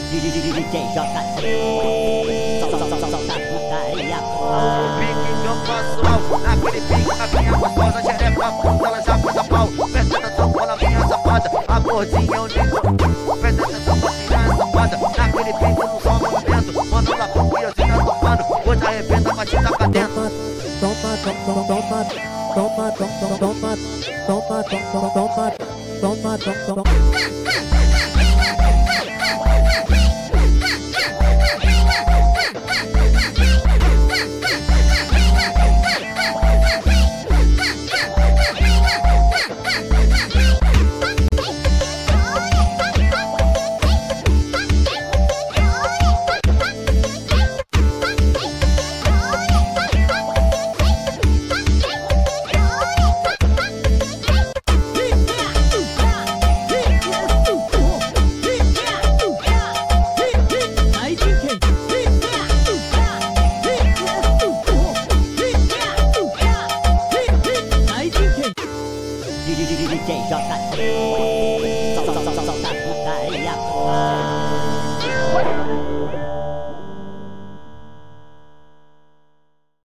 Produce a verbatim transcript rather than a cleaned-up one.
D J J C, solta a putaria. O pique que eu faço mal, naquele pique a minha gostosa xereca, ela já faz a pau. Presta atenção com a minha safada, amorzinho eu ligo. Presta atenção com a minha safada, naquele pique no só movimento. Manda lá pro piazinha tocando, hoje arrebenta, mas te taca dentro. Toma, toma, toma, toma, toma, toma, toma, toma, toma, toma, toma. D J J C, solta a putaria.